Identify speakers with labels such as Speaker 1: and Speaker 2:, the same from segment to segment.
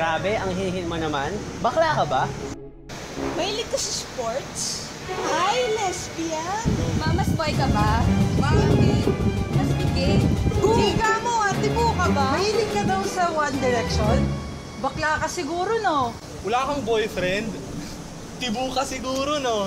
Speaker 1: Grabe, ang hihin mo naman. Bakla ka ba?
Speaker 2: Mahilig ka sa sports? Ay, lesbian!
Speaker 3: Mamas boy ka ba? Mami, mas bigay.
Speaker 2: Chika mo, ate mo ka ba?
Speaker 4: Mahilig ka daw sa One Direction? Bakla ka siguro, no?
Speaker 5: Wala kang boyfriend? Tibu ka siguro, no?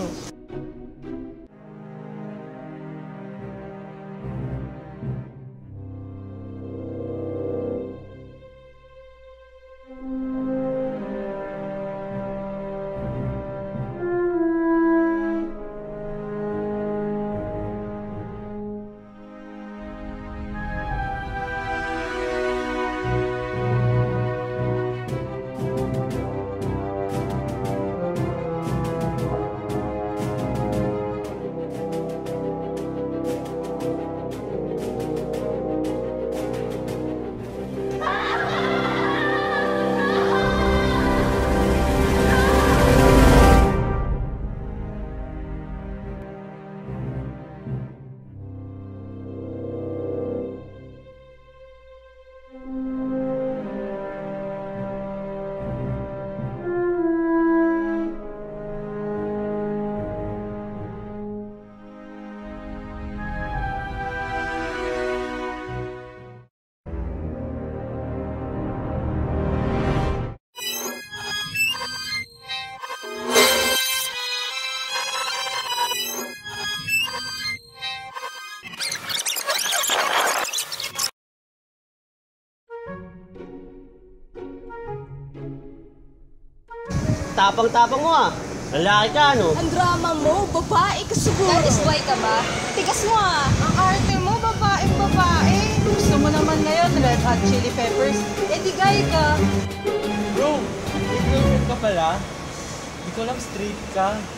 Speaker 1: Tapang-tapang mo ah. Lalaki ka, no?
Speaker 2: Ang drama mo, babae ka siguro.
Speaker 3: Daddy's boy ka ba?
Speaker 2: Tigas mo ah. Ang arte mo, babaeng babae.
Speaker 4: Gusto mo naman ngayon, Red Hot Chili Peppers. Eh di gay ka.
Speaker 5: Bro, may girlfriend ka pala? Di ko alam straight ka.